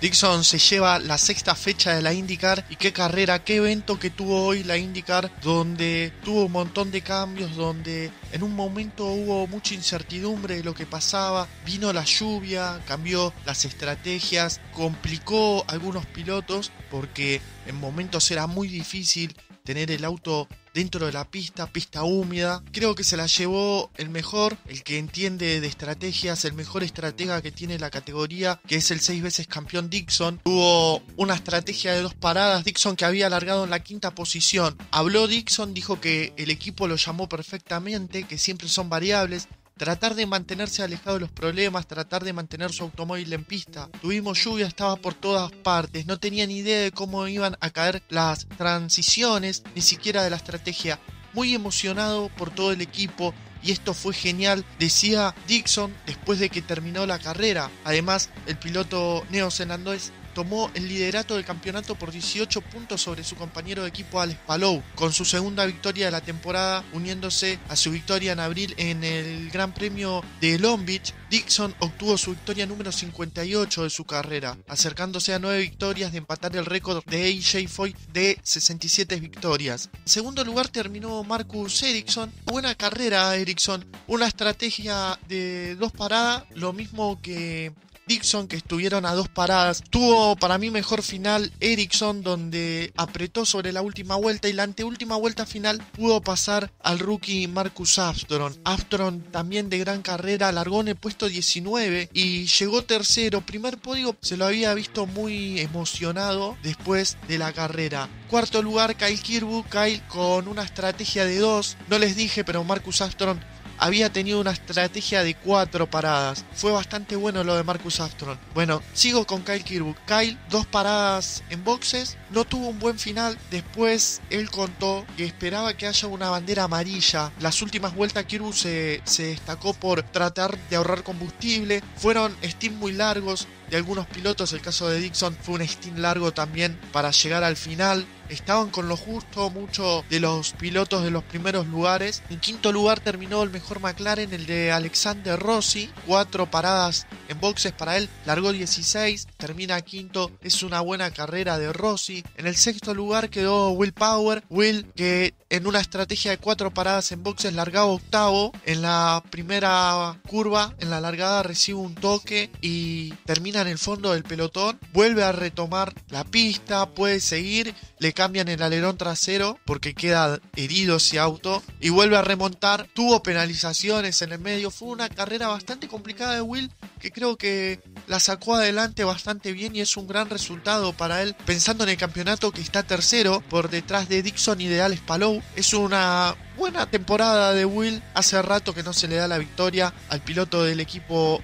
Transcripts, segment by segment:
Dixon se lleva la sexta fecha de la IndyCar y qué carrera, qué evento que tuvo hoy la IndyCar, donde tuvo un montón de cambios, donde en un momento hubo mucha incertidumbre de lo que pasaba, vino la lluvia, cambió las estrategias, complicó a algunos pilotos porque en momentos era muy difícil tener el auto dentro de la pista húmeda. Creo que se la llevó el mejor, el que entiende de estrategias, el mejor estratega que tiene la categoría, que es el 6 veces campeón Dixon. Tuvo una estrategia de 2 paradas, Dixon que había alargado en la quinta posición. Habló Dixon, dijo que el equipo lo llamó perfectamente, que siempre son variables. Tratar de mantenerse alejado de los problemas, tratar de mantener su automóvil en pista. Tuvimos lluvia, estaba por todas partes, no tenía ni idea de cómo iban a caer las transiciones, ni siquiera de la estrategia. Muy emocionado por todo el equipo y esto fue genial, decía Dixon después de que terminó la carrera. Además, el piloto neozelandés tomó el liderato del campeonato por 18 puntos sobre su compañero de equipo Alex Palou, con su segunda victoria de la temporada, uniéndose a su victoria en abril en el Gran Premio de Long Beach. Dixon obtuvo su victoria número 58 de su carrera, acercándose a 9 victorias de empatar el récord de AJ Foyt de 67 victorias. En segundo lugar terminó Marcus Ericsson. Buena carrera Ericsson, una estrategia de 2 paradas, lo mismo que Dixon, que estuvieron a 2 paradas. Tuvo para mí mejor final Ericsson, donde apretó sobre la última vuelta y la anteúltima vuelta final pudo pasar al rookie Marcus Armstrong. Armstrong también de gran carrera, largó en el puesto 19 y llegó tercero. Primer podio, se lo había visto muy emocionado después de la carrera. Cuarto lugar Kyle Kirkwood, Kyle con una estrategia de 2. No les dije, pero Marcus Armstrong había tenido una estrategia de 4 paradas. Fue bastante bueno lo de Marcus Armstrong. Bueno, sigo con Kyle Kirkwood. Kyle, 2 paradas en boxes. No tuvo un buen final. Después él contó que esperaba que haya una bandera amarilla. Las últimas vueltas Kirkwood se destacó por tratar de ahorrar combustible. Fueron stints muy largos de algunos pilotos. El caso de Dixon fue un stint largo también para llegar al final. Estaban con lo justo muchos de los pilotos de los primeros lugares. En quinto lugar terminó el mejor McLaren, el de Alexander Rossi. 4 paradas en boxes para él. Largó 16, termina quinto. Es una buena carrera de Rossi. En el sexto lugar quedó Will Power. Will, que en una estrategia de 4 paradas en boxes largaba octavo. En la primera curva, en la largada, recibe un toque y termina en el fondo del pelotón. Vuelve a retomar la pista, puede seguir. Le cambian el alerón trasero porque queda herido ese auto y vuelve a remontar. Tuvo penalizaciones en el medio. Fue una carrera bastante complicada de Will, que creo que la sacó adelante bastante bien y es un gran resultado para él, pensando en el campeonato, que está tercero por detrás de Dixon y de Alex Palou. Es una buena temporada de Will. Hace rato que no se le da la victoria al piloto del equipo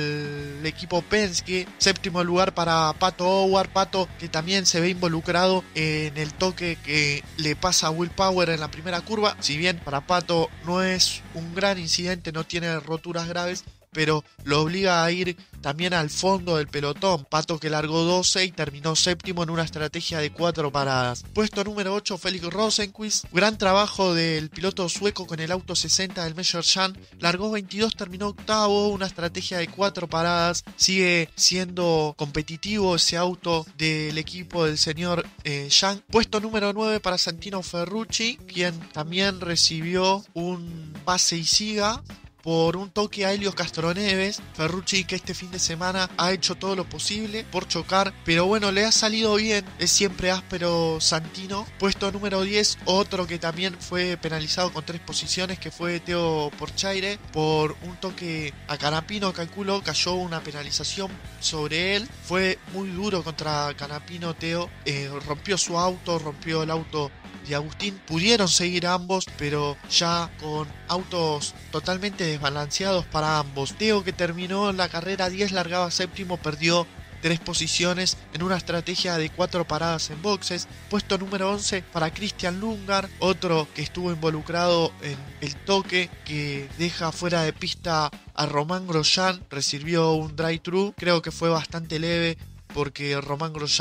Penske. Séptimo lugar para Pato O'Ward. Pato, que también se ve involucrado en el toque que le pasa a Will Power en la primera curva. Si bien para Pato no es un gran incidente, no tiene roturas graves, pero lo obliga a ir también al fondo del pelotón. Pato, que largó 12 y terminó séptimo en una estrategia de 4 paradas. Puesto número 8, Felix Rosenqvist. Gran trabajo del piloto sueco con el auto 60 del Meyer Shank. Largó 22, terminó octavo, una estrategia de 4 paradas. Sigue siendo competitivo ese auto del equipo del señor Shank. Puesto número 9 para Santino Ferrucci, quien también recibió un pase y siga por un toque a Helios Castroneves. Ferrucci, que este fin de semana ha hecho todo lo posible por chocar, pero bueno, le ha salido bien. Es siempre áspero Santino. Puesto número 10, otro que también fue penalizado con 3 posiciones, que fue Teo Porchaire, por un toque a Canapino. Calculo, cayó una penalización sobre él. Fue muy duro contra Canapino Teo. Rompió su auto, rompió el auto de Agustín. Pudieron seguir ambos, pero ya con autos totalmente desbalanceados para ambos. Teo, que terminó la carrera 10, largaba séptimo, perdió 3 posiciones en una estrategia de 4 paradas en boxes. Puesto número 11 para Christian Lundgaard, otro que estuvo involucrado en el toque que deja fuera de pista a Romain Grosjean. Recibió un drive-thru, creo que fue bastante leve porque Romain Grosjean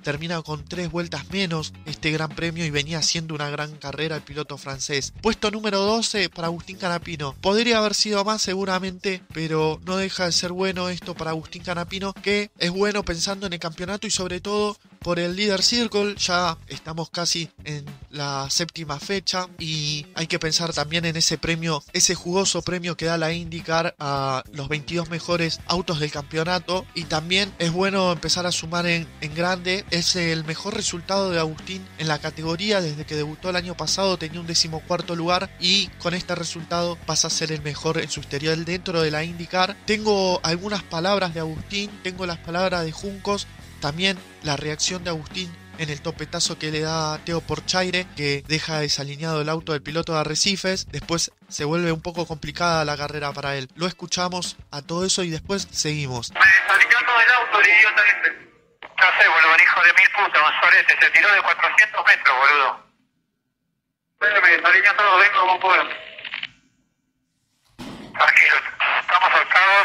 termina con 3 vueltas menos este Gran Premio y venía haciendo una gran carrera el piloto francés. Puesto número 12 para Agustín Canapino. Podría haber sido más seguramente, pero no deja de ser bueno esto para Agustín Canapino, que es bueno pensando en el campeonato y sobre todo por el Leader Circle. Ya estamos casi en la 7ª fecha y hay que pensar también en ese premio, ese jugoso premio que da la IndyCar a los 22 mejores autos del campeonato, y también es bueno empezar a sumar en grande. Es el mejor resultado de Agustín en la categoría desde que debutó el año pasado, tenía un 14º lugar y con este resultado pasa a ser el mejor en su historial dentro de la IndyCar. Tengo algunas palabras de Agustín, tengo las palabras de Juncos, también la reacción de Agustín en el topetazo que le da Teo Porchaire, que deja desalineado el auto del piloto de Arrecifes. Después se vuelve un poco complicada la carrera para él. Lo escuchamos a todo eso y después seguimos. Me desalineó todo el auto, el idiota este. No sé, boludo, un hijo de mil putas, un sorete. Se tiró de 400 metros, boludo. Me desalineó todo, vengo como puedo. Tranquilo, estamos octavos.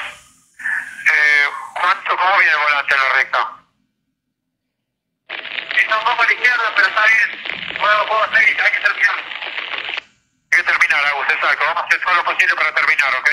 ¿Cómo viene el volante a la recta? Está un poco a la izquierda, pero está bien. Puedo seguir, hay que terminar. Hay que terminar, Agus, exacto. Vamos a hacer todo lo posible para terminar, ¿ok?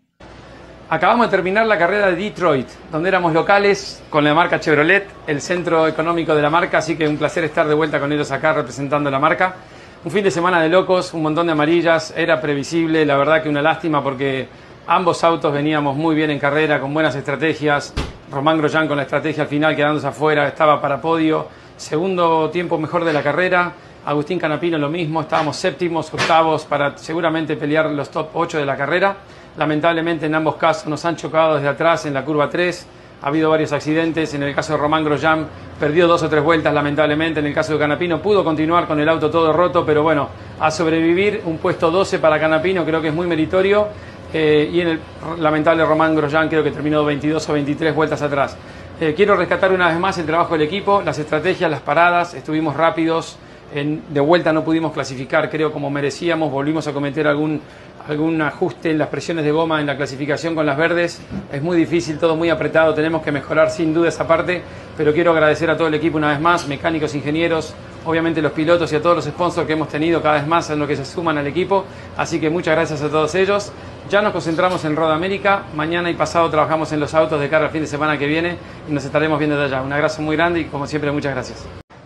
Acabamos de terminar la carrera de Detroit, donde éramos locales con la marca Chevrolet, el centro económico de la marca, así que un placer estar de vuelta con ellos acá representando la marca. Un fin de semana de locos, un montón de amarillas, era previsible, la verdad que una lástima porque ambos autos veníamos muy bien en carrera, con buenas estrategias. Román Grosjean con la estrategia al final quedándose afuera, estaba para podio. Segundo tiempo mejor de la carrera. Agustín Canapino lo mismo, estábamos séptimos, octavos para seguramente pelear los top 8 de la carrera. Lamentablemente en ambos casos nos han chocado desde atrás en la curva 3. Ha habido varios accidentes. En el caso de Román Grosjean perdió 2 o 3 vueltas lamentablemente. En el caso de Canapino pudo continuar con el auto todo roto, pero bueno, a sobrevivir. Un puesto 12 para Canapino creo que es muy meritorio. Y en el lamentable Román Grosjean creo que terminó 22 o 23 vueltas atrás. Quiero rescatar una vez más el trabajo del equipo, las estrategias, las paradas, estuvimos rápidos, de vuelta no pudimos clasificar creo como merecíamos, volvimos a cometer algún ajuste en las presiones de goma en la clasificación con las verdes, es muy difícil, todo muy apretado, tenemos que mejorar sin duda esa parte, pero quiero agradecer a todo el equipo una vez más, mecánicos, ingenieros, obviamente los pilotos y a todos los sponsors que hemos tenido cada vez más en lo que se suman al equipo, así que muchas gracias a todos ellos. Ya nos concentramos en Road América, mañana y pasado trabajamos en los autos de cara al fin de semana que viene y nos estaremos viendo de allá. Un abrazo muy grande y como siempre muchas gracias.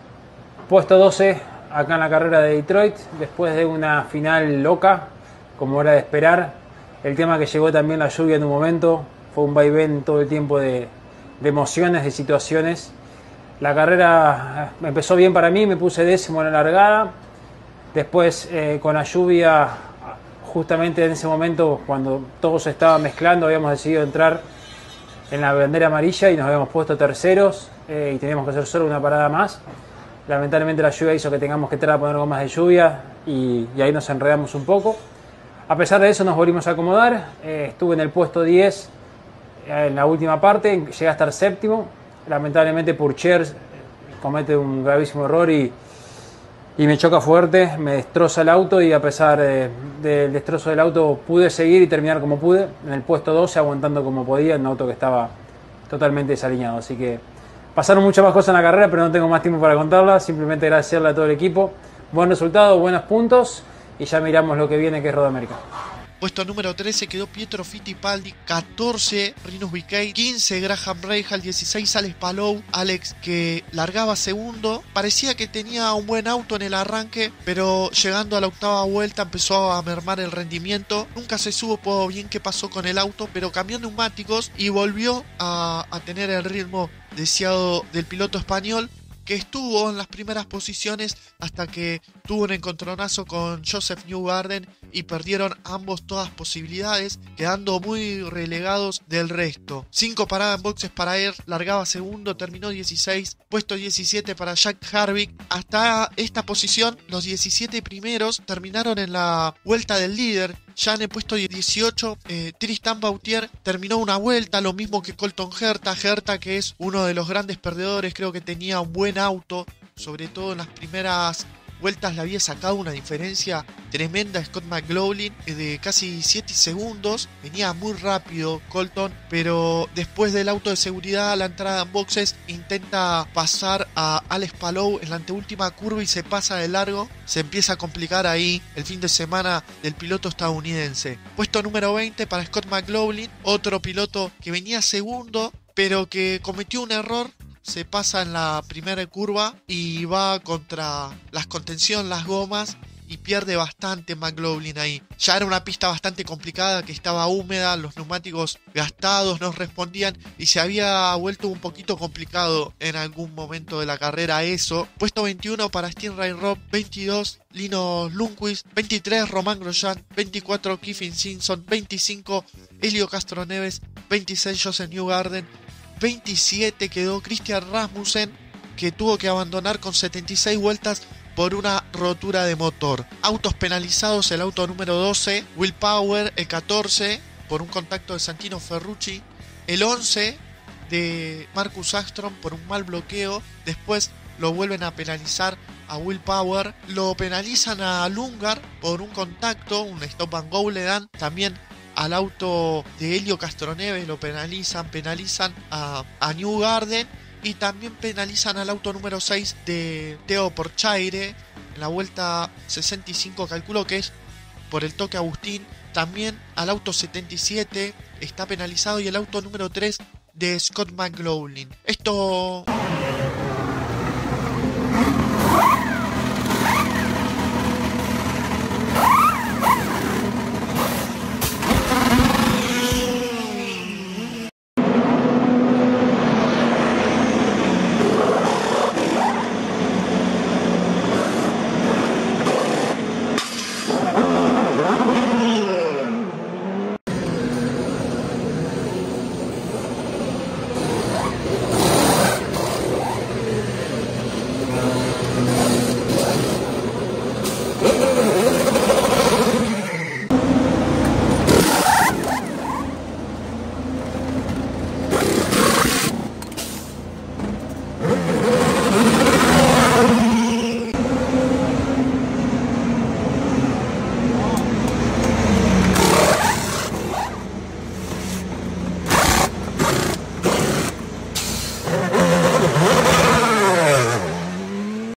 Puesto 12 acá en la carrera de Detroit, después de una final loca, como era de esperar. El tema que llegó también la lluvia en un momento, fue un vaivén todo el tiempo de emociones, de situaciones. La carrera empezó bien para mí, me puse décimo en la largada. Después con la lluvia, justamente en ese momento cuando todo se estaba mezclando, habíamos decidido entrar en la bandera amarilla y nos habíamos puesto terceros y teníamos que hacer solo una parada más. Lamentablemente la lluvia hizo que tengamos que entrar a poner gomas de lluvia y ahí nos enredamos un poco. A pesar de eso nos volvimos a acomodar, estuve en el puesto 10 en la última parte, llegué a estar séptimo. Lamentablemente Pourchaire comete un gravísimo error y me choca fuerte, me destroza el auto y a pesar del destrozo del auto pude seguir y terminar como pude, en el puesto 12 aguantando como podía en un auto que estaba totalmente desalineado. Así que pasaron muchas más cosas en la carrera, pero no tengo más tiempo para contarlas, simplemente agradecerle a todo el equipo. Buen resultado, buenos puntos y ya miramos lo que viene, que es Road América. Puesto número 13 quedó Pietro Fittipaldi, 14 Rinus VeeKay, 15 Graham Rahal, 16 Alex Palou, Alex que largaba segundo, parecía que tenía un buen auto en el arranque, pero llegando a la octava vuelta empezó a mermar el rendimiento, nunca se supo bien qué pasó con el auto, pero cambió neumáticos y volvió a tener el ritmo deseado del piloto español, que estuvo en las primeras posiciones hasta que tuvo un encontronazo con Joseph Newgarden y perdieron ambos todas posibilidades, quedando muy relegados del resto. 5 paradas en boxes para él, largaba segundo, terminó 16, puesto 17 para Jack Harvick. Hasta esta posición, los 17 primeros terminaron en la vuelta del líder. Ya en el puesto 18, Tristan Vautier terminó una vuelta, lo mismo que Colton Herta. Herta, que es uno de los grandes perdedores, creo que tenía un buen auto, sobre todo en las primeras vueltas le había sacado una diferencia tremenda a Scott McLaughlin de casi 7 segundos. Venía muy rápido Colton, pero después del auto de seguridad a la entrada en boxes intenta pasar a Alex Palou en la anteúltima curva y se pasa de largo. Se empieza a complicar ahí el fin de semana del piloto estadounidense. Puesto número 20 para Scott McLaughlin, otro piloto que venía segundo pero que cometió un error. Se pasa en la primera curva y va contra las contención, las gomas, y pierde bastante McLaughlin ahí. Ya era una pista bastante complicada, que estaba húmeda, los neumáticos gastados no respondían y se había vuelto un poquito complicado en algún momento de la carrera eso. Puesto 21 para Stingray Robb, 22 Linus Lundqvist, 23 Romain Grosjean, 24 Kyffin Simpson, 25 Helio Castroneves, 26 Josef Newgarden, 27 quedó Christian Rasmussen, que tuvo que abandonar con 76 vueltas por una rotura de motor. Autos penalizados: el auto número 12, Will Power; el 14 por un contacto de Santino Ferrucci; el 11 de Marcus Armstrong por un mal bloqueo. Después lo vuelven a penalizar a Will Power, lo penalizan a Lundgaard por un contacto, un stop and go le dan. También al auto de Helio Castroneves lo penalizan a Newgarden, y también penalizan al auto número 6 de Theo Porchaire en la vuelta 65, calculo que es por el toque a Agustín. También al auto 77 está penalizado, y el auto número 3 de Scott McLaughlin. Esto